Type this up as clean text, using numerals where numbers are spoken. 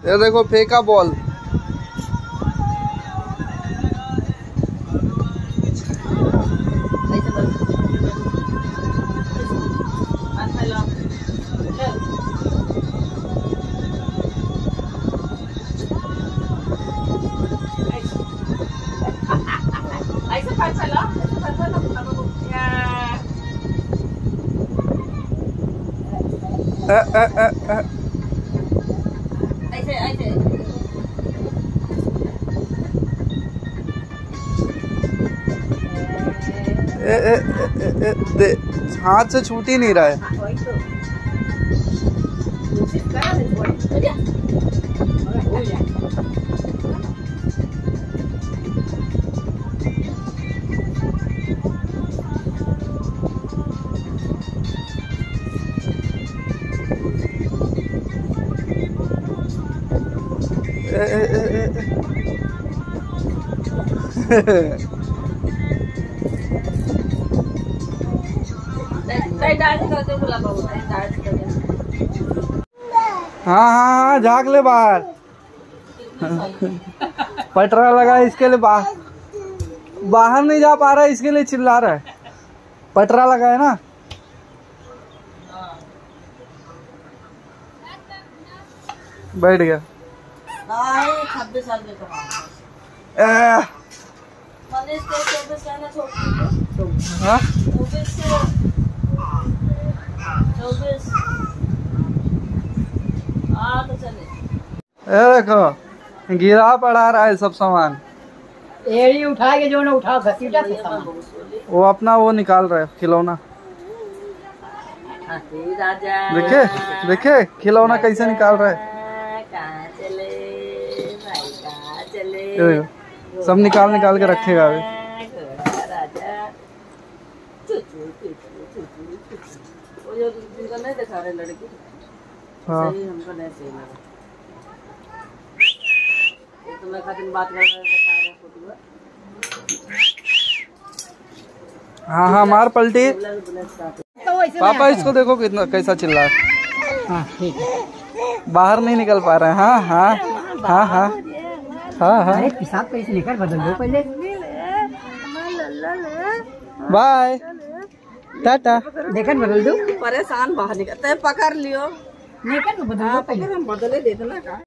ये देखो फेंका बॉल। हाथ से छूट ही नहीं रहा है। हाँ हाँ हाँ, झाँक ले बाहर। पटरा लगा है इसके लिए बाहर नहीं जा पा रहा है, इसके लिए चिल्ला रहा है। पटरा लगा है ना। बैठ गया। 26 साल के देखो गिरा पड़ा रहा है सब सामान। एड़ी उठा के जो ना उठा वो अपना वो निकाल रहा है खिलौना। देखे देखे खिलौना कैसे निकाल रहा है। सब निकाल के रखेगा अभी। हाँ हाँ हाँ मार पलटी। पापा इसको देखो कितना कैसा चिल्ला है। हाँ ठीक है। बाहर नहीं निकल पा रहे हैं। हाँ हाँ हाँ हाँ हाँ हाँ। पेशाब कैसे निकल बदल दो पहले। Bye tata. देखन बदल दो। परेशान बाहर निकलते पकड़ लियो। नहीं कर बदल दो पहले। बदले देखना का।